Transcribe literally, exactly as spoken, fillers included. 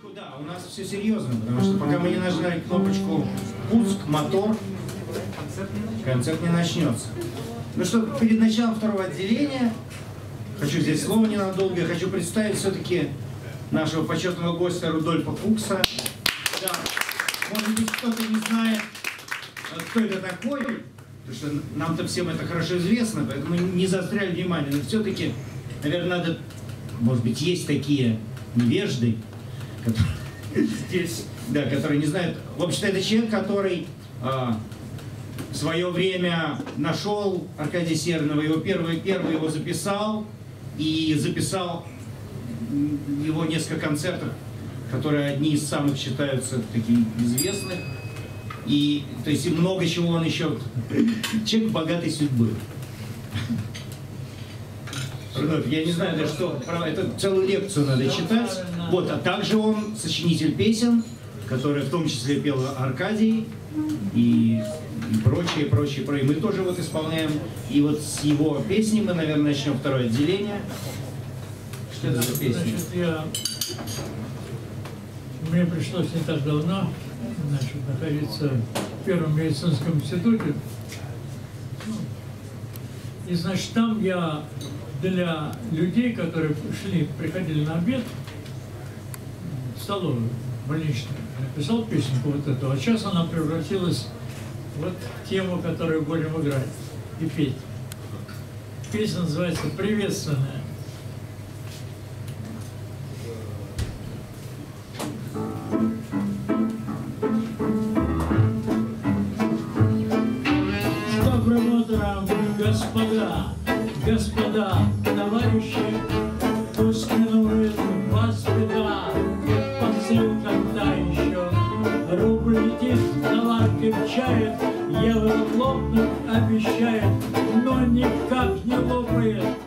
кнопочку, да, у нас все серьезно, потому что пока мы не нажали кнопочку «Пуск», мотор, концерт не начнется. Ну что, перед началом второго отделения, хочу взять слово ненадолго, я хочу представить все-таки нашего почетного гостя Рудольфа Фукса. Да. Может быть, кто-то не знает, кто это такой, потому что нам-то всем это хорошо известно, поэтому не заостряли внимание, но все-таки, наверное, надо, может быть, есть такие невежды, которые здесь, да, которые не знают. В общем-то, это человек, который а, в свое время нашел Аркадия Сернова, его первый, первый его записал, и записал его несколько концертов, которые одни из самых считаются такими известных. И, то есть, и много чего он еще... Человек богатой судьбы. Я не знаю, да что, это целую лекцию надо читать. Вот, а также он сочинитель песен, которые в том числе пел Аркадий и, и прочее, прочее, прочее. Мы тоже вот исполняем. И вот с его песни мы, наверное, начнем второе отделение. Что это за песня? Значит, я... Мне пришлось не так давно, значит, находиться в Первом медицинском институте. И, значит, там я для людей, которые шли, приходили на обед в столовую больничную, написал песенку вот эту. А сейчас она превратилась вот в тему, которую будем играть и петь. Песня называется «Приветственная». Господа, господа, товарищи, пусть минует вас беда, посылка та еще, рубль летит, товар крепчает, евро лопнуть обещает, но никак не лопает.